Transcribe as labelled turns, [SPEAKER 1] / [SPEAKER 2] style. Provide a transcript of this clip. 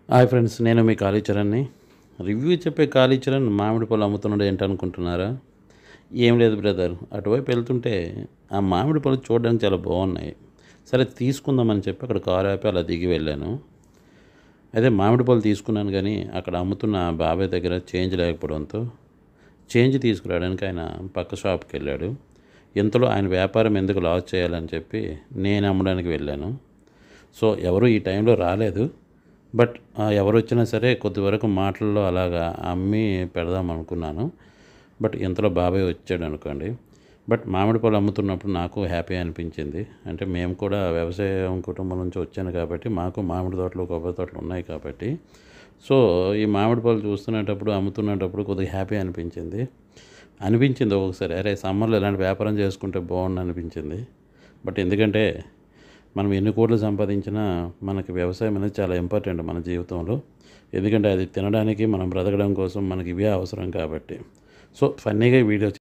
[SPEAKER 1] Hi friends, నేను మీ కalicharanని. Review చెప్పే kalicharan మామిడి పళ్ళు అమ్ముతున్నాడు ఏంటనుకుంటున్నారా? ఏం లేదు బ్రదర్, అటువైపు వెళ్తుంటే ఆ మామిడి పళ్ళు చూడడానికి చాలా బాగున్నాయి. సరే తీసుకుందామని చెప్పి అక్కడ కారు ఆపి అలా దిగి వెళ్ళాను. అయితే మామిడి పళ్ళు తీసుకున్నాను, కానీ అక్కడ అమ్ముతున్న బాబాయ్ దగ్గర చేంజ్ లేకపోవడంతో చేంజ్ తీసుకురావడానికి ఆయన పక్క షాప్కి వెళ్ళాడు. ఇంతలో ఆయన వ్యాపారం ఎందుకు లాస్ చేయాలని చెప్పి నేను అమ్మడానికి వెళ్ళాను. సో ఎవరు ఈ టైంలో రాలేదు. బట్ ఎవరు వచ్చినా సరే కొద్ది వరకు మాటల్లో అలాగా అమ్మి పెడదాం అనుకున్నాను. బట్ ఇంతలో బాబాయ్ వచ్చాడు అనుకోండి. బట్ మామిడి పళ్ళు అమ్ముతున్నప్పుడు నాకు హ్యాపీ అనిపించింది. అంటే మేము కూడా వ్యవసాయం కుటుంబం నుంచి వచ్చాను కాబట్టి మాకు మామిడి తోటలు కొబ్బరి తోటలు ఉన్నాయి కాబట్టి సో ఈ మామిడి పళ్ళు చూస్తున్నప్పుడు అమ్ముతున్నప్పుడు కొద్దిగా హ్యాపీ అనిపించింది ఒకసారి. అరే సమ్మర్లో ఇలాంటి వ్యాపారం చేసుకుంటే బాగుండు అనిపించింది. బట్ ఎందుకంటే మనం ఎన్ని కోట్లు సంపాదించినా మనకి వ్యవసాయం అనేది చాలా ఇంపార్టెంట్ మన జీవితంలో. ఎందుకంటే అది తినడానికి, మనం బ్రతకడం కోసం మనకి ఇవే అవసరం కాబట్టి. సో ఫన్నీగా ఈ వీడియో